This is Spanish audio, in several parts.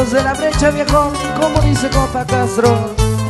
Los de la brecha, viejo, como dice compa Castro.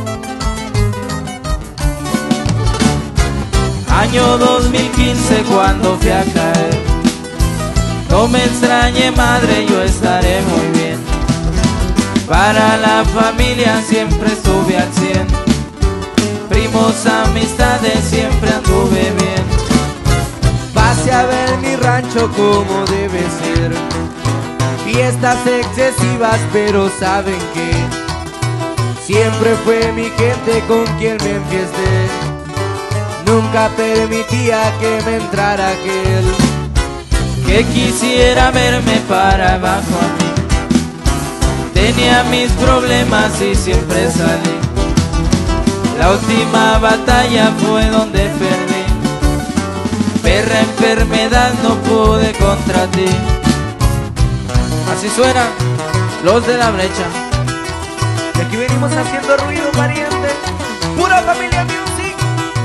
Año 2015 cuando fui a caer. No me extrañe madre, yo estaré muy bien. Para la familia siempre estuve al 100. Primos, amistades, siempre anduve bien. Pase a ver mi rancho como debe ser. Fiestas excesivas, pero saben que siempre fue mi gente con quien me enfiesté. Nunca permitía que me entrara aquel que quisiera verme para abajo a mí. Tenía mis problemas y siempre salí. La última batalla fue donde perdí. Perra enfermedad no pude contra ti. Así suenan los de la brecha. Y aquí venimos haciendo ruido, pariente. Pura familia music.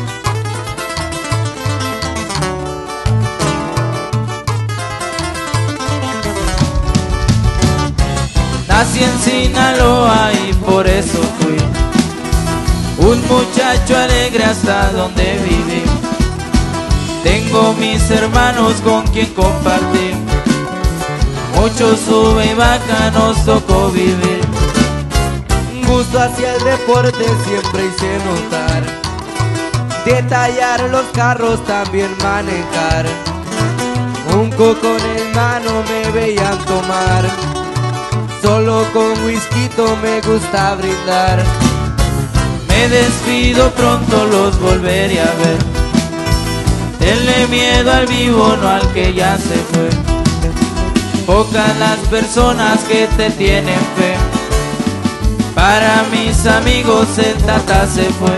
Nací en Sinaloa y por eso fui un muchacho alegre hasta donde viví. Tengo mis hermanos con quien compartí. Mucho sube y baja nos tocó vivir. Gusto hacia el deporte siempre hice notar. Detallar los carros, también manejar. Un coco en mano me veían tomar. Solo con whisky me gusta brindar. Me despido pronto, los volveré a ver. Tenle miedo al vivo, no al que ya se fue. Pocas las personas que te tienen fe. Para mis amigos el Tata se fue.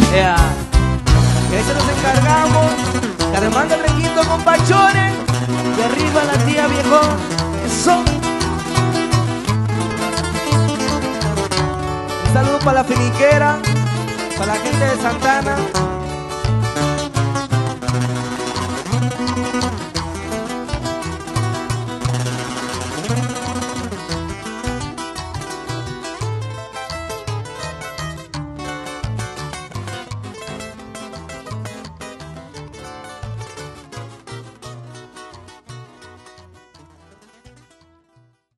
Eso nos encargamos. Que remanda el requinto con pachones. De arriba la tía, viejo. Eso. Un saludo para la finiquera, para la gente de Santana.